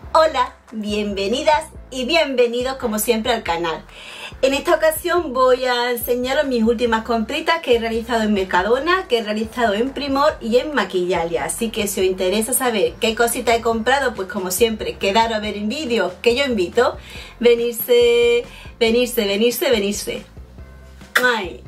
Hola, bienvenidas y bienvenidos como siempre al canal. En esta ocasión voy a enseñaros mis últimas compritas que he realizado en Mercadona, que he realizado en Primor y en Maquillalia. Así que si os interesa saber qué cositas he comprado, pues como siempre, quedaros a ver en vídeos que yo invito, venirse. Ay.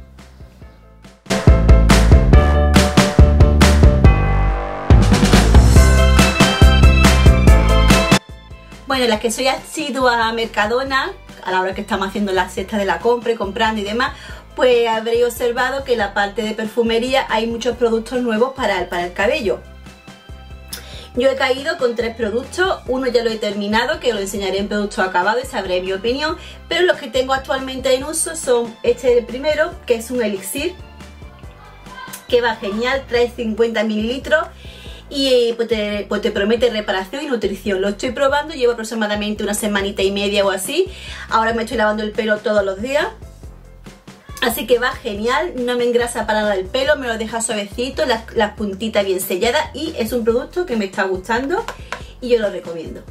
Bueno, las que soy asidua a Mercadona, a la hora que estamos haciendo la cesta de la compra y comprando y demás, pues habréis observado que en la parte de perfumería hay muchos productos nuevos para el cabello. Yo he caído con 3 productos, uno ya lo he terminado, que os lo enseñaré en producto acabado y sabré mi opinión, pero los que tengo actualmente en uso son este el primero, que es un elixir, que va genial, trae 50 mililitros. Y pues te promete reparación y nutrición. Lo estoy probando, llevo aproximadamente una semanita y media o así. Ahora me estoy lavando el pelo todos los días. Así que va genial, no me engrasa para nada el pelo, me lo deja suavecito, las puntitas bien selladas. Y es un producto que me está gustando y yo lo recomiendo.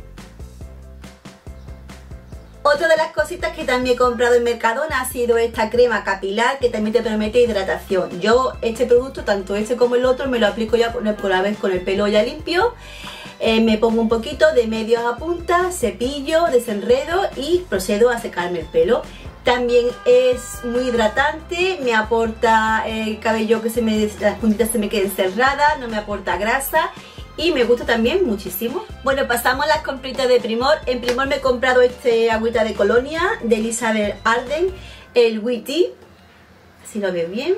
Otra de las cositas que también he comprado en Mercadona ha sido esta crema capilar que también te promete hidratación. Yo este producto, tanto este como el otro, me lo aplico ya por la vez con el pelo ya limpio. Me pongo un poquito de medios a punta, cepillo, desenredo y procedo a secarme el pelo. También es muy hidratante, me aporta el cabello que las puntitas se me queden cerradas, no me aporta grasa. Y me gusta también muchísimo. Bueno, pasamos a las compritas de Primor. En Primor me he comprado este agüita de colonia de Elizabeth Arden, el Witty. Así lo veo bien.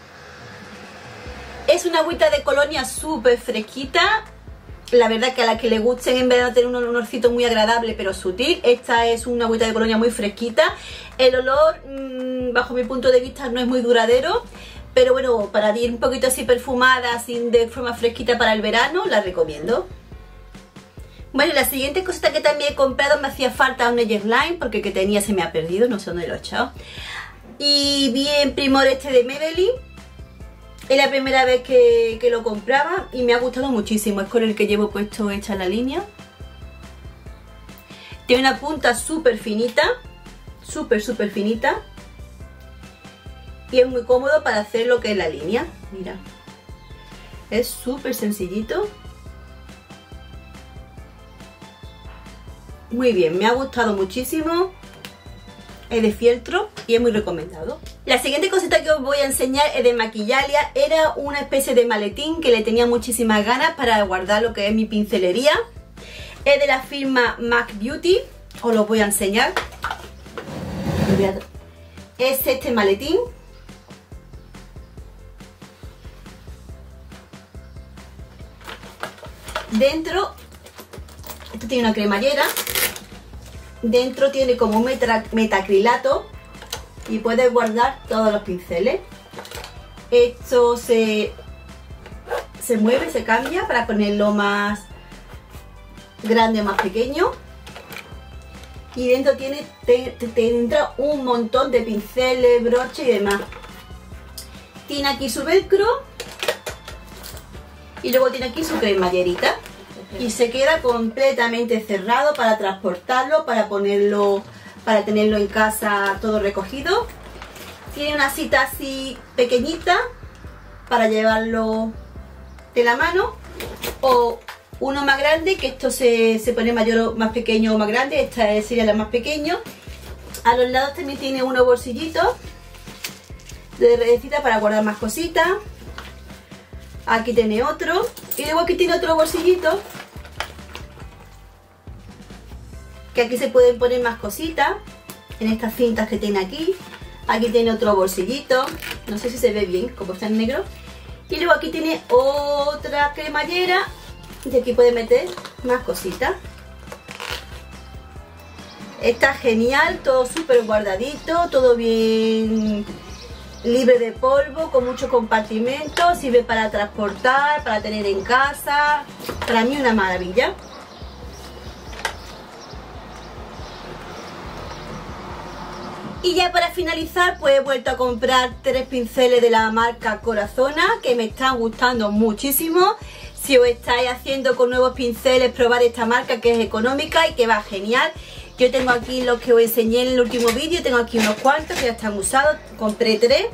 Es una agüita de colonia súper fresquita. La verdad que a la que le gusten en verano tener un olorcito muy agradable pero sutil. Esta es una agüita de colonia muy fresquita. El olor, bajo mi punto de vista, no es muy duradero. Pero bueno, para ir un poquito así perfumada, así de forma fresquita para el verano, la recomiendo. Bueno, la siguiente cosita que también he comprado, me hacía falta un Nail Line, porque el que tenía se me ha perdido, no sé dónde lo he echado. Y vi en Primor este de Maybelline. Es la primera vez que lo compraba y me ha gustado muchísimo. Es con el que llevo puesto hecha la línea. Tiene una punta súper finita, súper finita. Y es muy cómodo para hacer lo que es la línea. Mira, es súper sencillito. Muy bien, me ha gustado muchísimo. Es de fieltro y es muy recomendado. La siguiente cosita que os voy a enseñar es de Maquillalia. Era una especie de maletín que le tenía muchísimas ganas para guardar lo que es mi pincelería. Es de la firma MAC Beauty. Os lo voy a enseñar. Es este maletín. Dentro, esto tiene una cremallera, dentro tiene como un metacrilato y puedes guardar todos los pinceles. Esto se mueve, se cambia para ponerlo más grande o más pequeño. Y dentro te entra un montón de pinceles, broches y demás. Tiene aquí su velcro. Y luego tiene aquí su cremallerita y se queda completamente cerrado para transportarlo, para tenerlo en casa todo recogido. Tiene una cita así pequeñita para llevarlo de la mano, o uno más grande, que esto se pone mayor, más pequeño o más grande. Esta sería la más pequeño. A los lados también tiene unos bolsillitos de redecita para guardar más cositas. Aquí tiene otro. Y luego aquí tiene otro bolsillito, que aquí se pueden poner más cositas en estas cintas que tiene aquí. Aquí tiene otro bolsillito, no sé si se ve bien como está en negro. Y luego aquí tiene otra cremallera y aquí puede meter más cositas. Está genial, todo súper guardadito, todo bien libre de polvo, con mucho compartimento. Sirve para transportar, para tener en casa. Para mí una maravilla. Y ya para finalizar, pues he vuelto a comprar 3 pinceles de la marca Corazona, que me están gustando muchísimo. Si os estáis haciendo con nuevos pinceles, probar esta marca que es económica y que va genial. Yo tengo aquí los que os enseñé en el último vídeo, tengo aquí unos cuantos que ya están usados, compré 3.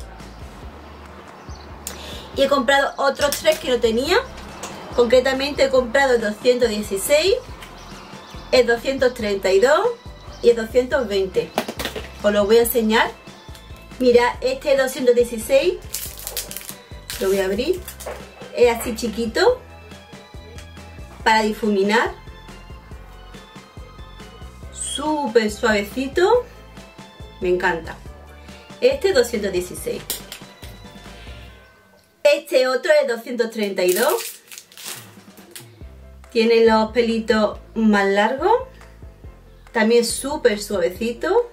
Y he comprado otros 3 que no tenía. Concretamente he comprado el 216, el 232 y el 220. Os lo voy a enseñar. Mira, este 216, lo voy a abrir, es así chiquito, para difuminar, súper suavecito, me encanta. Este 216. Este otro es 232, tiene los pelitos más largos, también súper suavecito.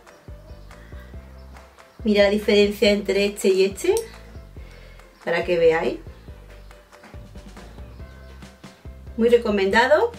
Mira la diferencia entre este y este, para que veáis. Muy recomendado.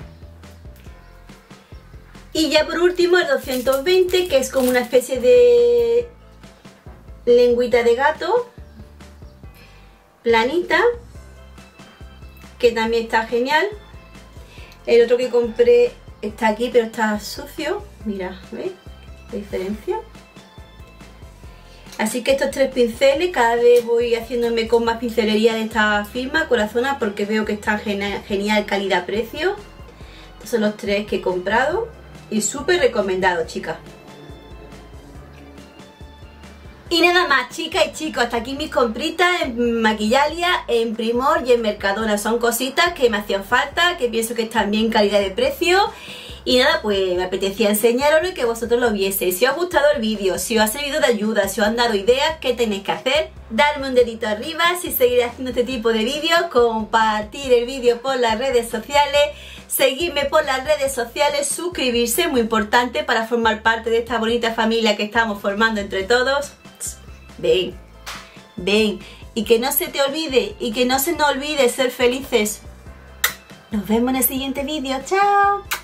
Y ya por último el 220, que es como una especie de lengüita de gato, planita, que también está genial. El otro que compré está aquí, pero está sucio. Mira, ¿veis la diferencia? Así que estos 3 pinceles, cada vez voy haciéndome con más pincelería de esta firma, Corazona, porque veo que está genial calidad-precio. Estos son los 3 que he comprado y súper recomendados, chicas. Y nada más, chicas y chicos, hasta aquí mis compritas en Maquillalia, en Primor y en Mercadona. Son cositas que me hacían falta, que pienso que están bien calidad de precio. Y nada, pues me apetecía enseñaroslo y que vosotros lo vieseis. Si os ha gustado el vídeo, si os ha servido de ayuda, si os han dado ideas, ¿qué tenéis que hacer? Darme un dedito arriba si seguiré haciendo este tipo de vídeos, compartir el vídeo por las redes sociales, seguirme por las redes sociales, suscribirse, muy importante para formar parte de esta bonita familia que estamos formando entre todos. Ven, ven, y que no se te olvide y que no se nos olvide ser felices. Nos vemos en el siguiente vídeo. ¡Chao!